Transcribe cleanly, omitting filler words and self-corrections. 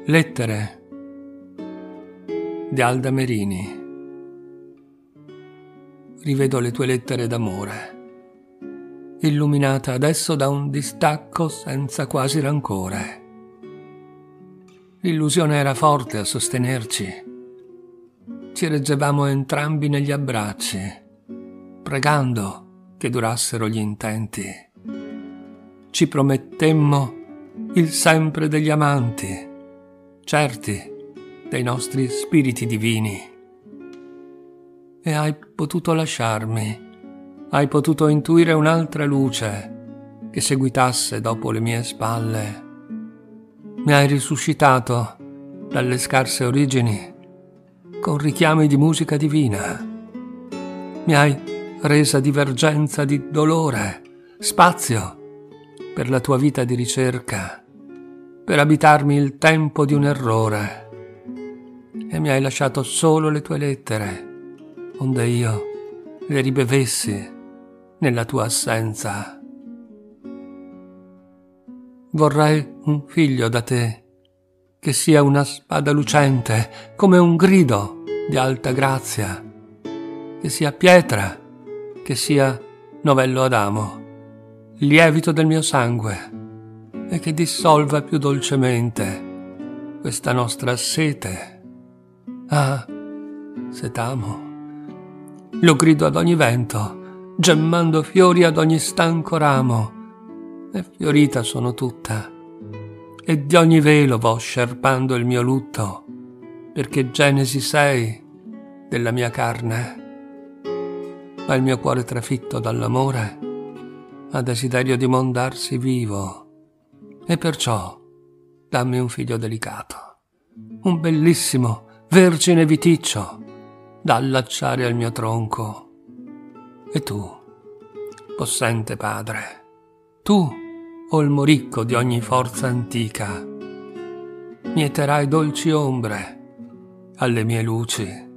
Lettere di Alda Merini. Rivedo le tue lettere d'amore, illuminata adesso da un distacco senza quasi rancore. L'illusione era forte a sostenerci. Ci reggevamo entrambi negli abbracci, pregando che durassero gli intenti. Ci promettemmo il sempre degli amanti, certi dei nostri spiriti divini. E hai potuto lasciarmi, hai potuto intuire un'altra luce che seguitasse dopo le mie spalle. Mi hai risuscitato dalle scarse origini con richiami di musica divina. Mi hai resa divergenza di dolore, spazio per la tua vita di ricerca, per abitarmi il tempo di un errore, e mi hai lasciato solo le tue lettere, onde io le ribevessi nella tua assenza. Vorrei un figlio da te, che sia una spada lucente, come un grido di alta grazia, che sia pietra, che sia novello Adamo, lievito del mio sangue, e che dissolva più dolcemente questa nostra sete. Ah, se t'amo, lo grido ad ogni vento, gemmando fiori ad ogni stanco ramo, e fiorita sono tutta, e di ogni velo vo scerpando il mio lutto, perché genesi sei della mia carne. Ma il mio cuore trafitto dall'amore ha desiderio di mondarsi vivo, e perciò dammi un figlio delicato, un bellissimo vergine viticcio da allacciare al mio tronco. E tu, possente padre, tu, olmo ricco di ogni forza antica, mieterai dolci ombre alle mie luci.